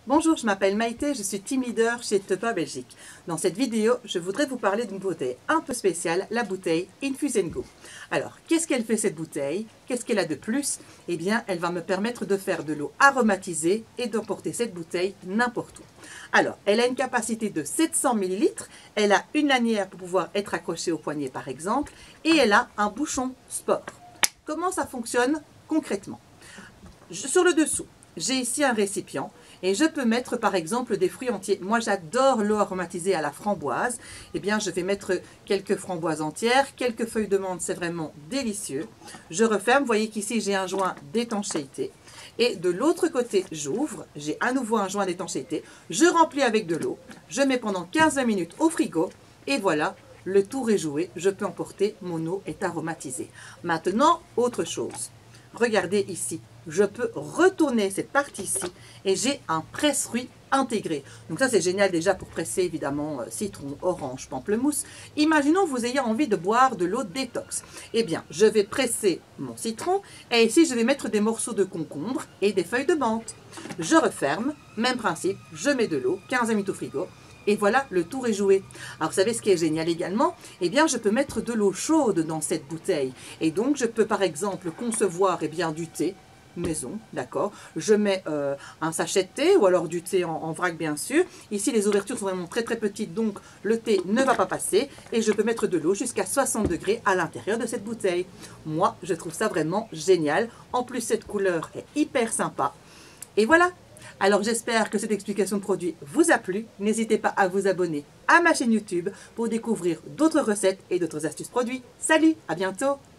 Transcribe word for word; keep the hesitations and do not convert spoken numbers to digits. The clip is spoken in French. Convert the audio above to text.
Bonjour, je m'appelle Maïté, je suis team leader chez Tepa Belgique. Dans cette vidéo, je voudrais vous parler d'une bouteille un peu spéciale, la bouteille Infuse and Go. Alors, qu'est-ce qu'elle fait cette bouteille? Qu'est-ce qu'elle a de plus? Eh bien, elle va me permettre de faire de l'eau aromatisée et d'emporter cette bouteille n'importe où. Alors, elle a une capacité de sept cents millilitres, elle a une lanière pour pouvoir être accrochée au poignet par exemple, et elle a un bouchon sport. Comment ça fonctionne concrètement? Je, sur le dessous, j'ai ici un récipient et je peux mettre par exemple des fruits entiers. Moi j'adore l'eau aromatisée à la framboise. Eh bien je vais mettre quelques framboises entières, quelques feuilles de menthe, c'est vraiment délicieux. Je referme, vous voyez qu'ici j'ai un joint d'étanchéité. Et de l'autre côté, j'ouvre, j'ai à nouveau un joint d'étanchéité. Je remplis avec de l'eau, je mets pendant quinze vingt minutes au frigo et voilà, le tour est joué, je peux emporter, mon eau est aromatisée. Maintenant, autre chose. Regardez ici, je peux retourner cette partie-ci et j'ai un presse-fruits intégré. Donc ça c'est génial déjà pour presser évidemment euh, citron, orange, pamplemousse. Imaginons que vous ayez envie de boire de l'eau détox. Eh bien, je vais presser mon citron et ici je vais mettre des morceaux de concombre et des feuilles de menthe. Je referme, même principe, je mets de l'eau, quinze minutes au frigo. Et voilà, le tour est joué. Alors, vous savez ce qui est génial également? Eh bien, je peux mettre de l'eau chaude dans cette bouteille. Et donc, je peux par exemple concevoir eh bien, du thé maison, d'accord? Je mets euh, un sachet de thé ou alors du thé en, en vrac, bien sûr. Ici, les ouvertures sont vraiment très très petites, donc le thé ne va pas passer. Et je peux mettre de l'eau jusqu'à soixante degrés à l'intérieur de cette bouteille. Moi, je trouve ça vraiment génial. En plus, cette couleur est hyper sympa. Et voilà! Alors j'espère que cette explication de produit vous a plu. N'hésitez pas à vous abonner à ma chaîne YouTube pour découvrir d'autres recettes et d'autres astuces produits. Salut, à bientôt!